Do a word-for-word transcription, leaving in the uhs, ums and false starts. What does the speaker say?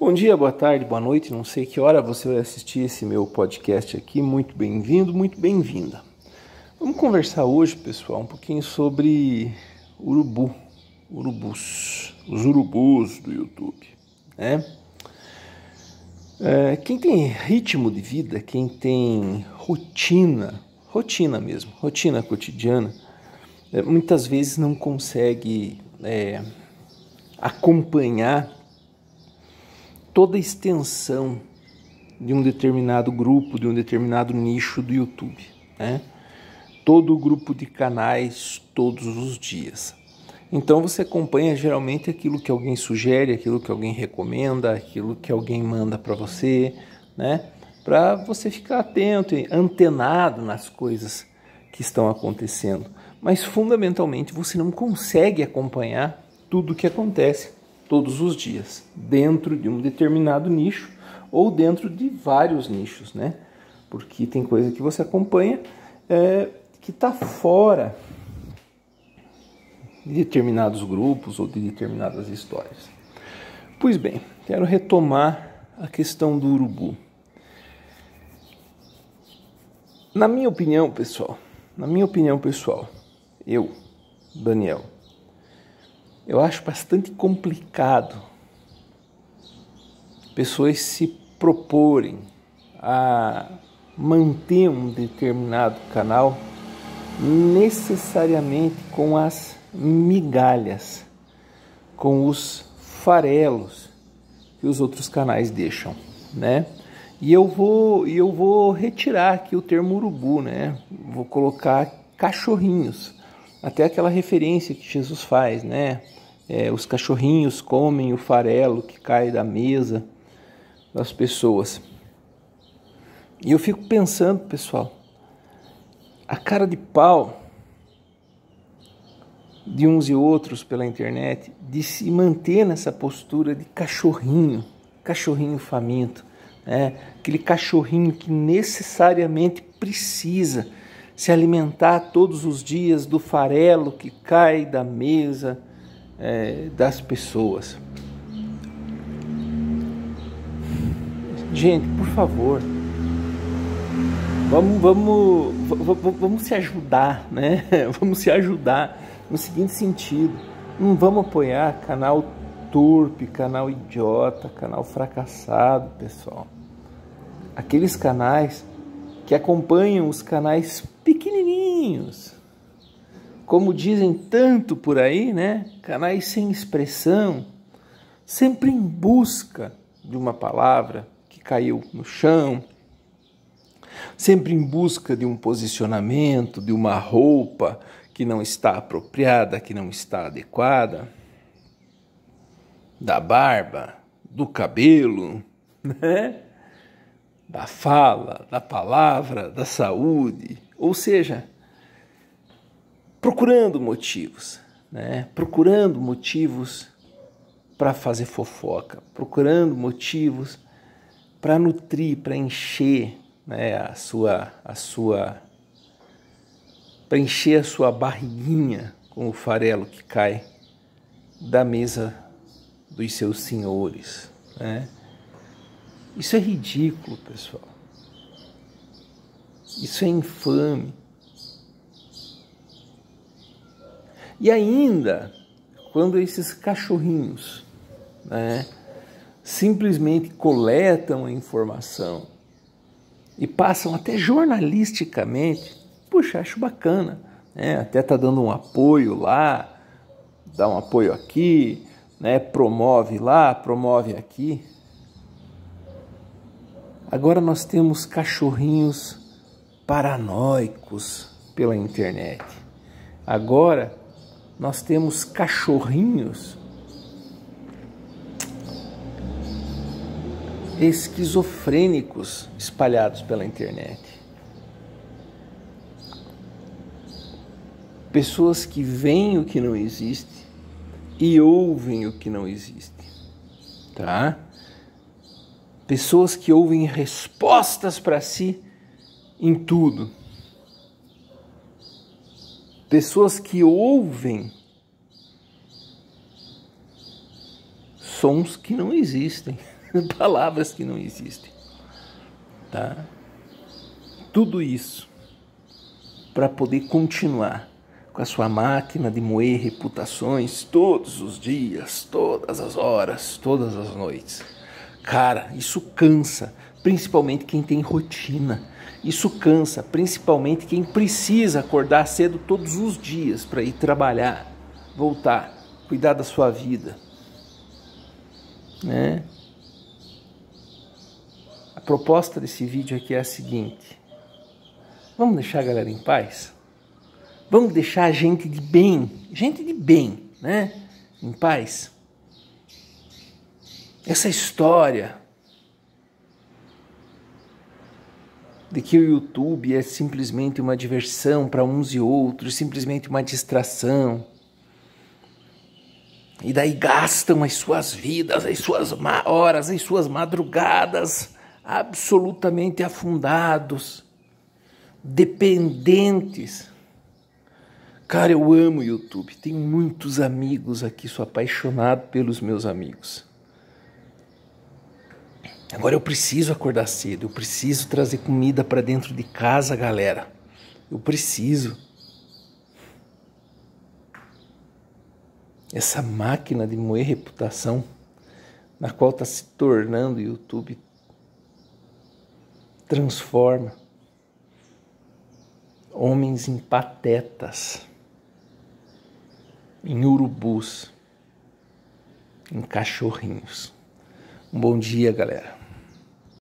Bom dia, boa tarde, boa noite, não sei que hora você vai assistir esse meu podcast aqui. Muito bem-vindo, muito bem-vinda. Vamos conversar hoje, pessoal, um pouquinho sobre urubu, urubus, os urubus do YouTube, né? É, quem tem ritmo de vida, quem tem rotina, rotina mesmo, rotina cotidiana, é, muitas vezes não consegue é, acompanhar toda a extensão de um determinado grupo, de um determinado nicho do YouTube, né? Todo o grupo de canais, todos os dias. Então você acompanha geralmente aquilo que alguém sugere, aquilo que alguém recomenda, aquilo que alguém manda para você, né? Para você ficar atento e antenado nas coisas que estão acontecendo. Mas fundamentalmente você não consegue acompanhar tudo o que acontece todos os dias, dentro de um determinado nicho ou dentro de vários nichos, né? Porque tem coisa que você acompanha é, que está fora de determinados grupos ou de determinadas histórias. Pois bem, quero retomar a questão do urubu. Na minha opinião, pessoal, na minha opinião pessoal, eu, Daniel, eu acho bastante complicado pessoas se proporem a manter um determinado canal necessariamente com as migalhas, com os farelos que os outros canais deixam, né? E eu vou, eu vou retirar aqui o termo urubu, né? Vou colocar cachorrinhos. Até aquela referência que Jesus faz, né? É, os cachorrinhos comem o farelo que cai da mesa das pessoas. E eu fico pensando, pessoal, a cara de pau de uns e outros pela internet de se manter nessa postura de cachorrinho, cachorrinho faminto, né? Aquele cachorrinho que necessariamente precisa se alimentar todos os dias do farelo que cai da mesa é, das pessoas. Gente, por favor, vamos, vamos, vamos, vamos se ajudar, né? Vamos se ajudar no seguinte sentido: não vamos apoiar canal torpe, canal idiota, canal fracassado, pessoal. Aqueles canais que acompanham os canais pequenininhos, como dizem tanto por aí, né? Canais sem expressão, sempre em busca de uma palavra que caiu no chão, sempre em busca de um posicionamento, de uma roupa que não está apropriada, que não está adequada, da barba, do cabelo, né? Da fala, da palavra, da saúde, ou seja, procurando motivos, né? Procurando motivos para fazer fofoca, procurando motivos para nutrir, para encher, né, a sua, a sua, para encher a sua barriguinha com o farelo que cai da mesa dos seus senhores, né? Isso é ridículo, pessoal. Isso é infame. E ainda, quando esses cachorrinhos, né, simplesmente coletam a informação e passam até jornalisticamente, puxa, acho bacana, né? Até tá dando um apoio lá, dá um apoio aqui, né? Promove lá, promove aqui. Agora nós temos cachorrinhos paranoicos pela internet. Agora nós temos cachorrinhos esquizofrênicos espalhados pela internet. Pessoas que veem o que não existe e ouvem o que não existe, tá? Pessoas que ouvem respostas para si em tudo. Pessoas que ouvem sons que não existem. palavras que não existem, tá? Tudo isso para poder continuar com a sua máquina de moer reputações todos os dias, todas as horas, todas as noites. Cara, isso cansa, principalmente quem tem rotina. Isso cansa, principalmente quem precisa acordar cedo todos os dias para ir trabalhar, voltar, cuidar da sua vida, né? A proposta desse vídeo aqui é a seguinte: vamos deixar a galera em paz? Vamos deixar a gente de bem, gente de bem, né? Em paz? Essa história de que o YouTube é simplesmente uma diversão para uns e outros, simplesmente uma distração, e daí gastam as suas vidas, as suas horas, as suas madrugadas absolutamente afundados, dependentes. Cara, eu amo o YouTube, tenho muitos amigos aqui, sou apaixonado pelos meus amigos. Agora eu preciso acordar cedo, eu preciso trazer comida para dentro de casa, galera. Eu preciso. Essa máquina de moer reputação, na qual está se tornando o YouTube, transforma homens em patetas, em urubus, em cachorrinhos. Um bom dia, galera.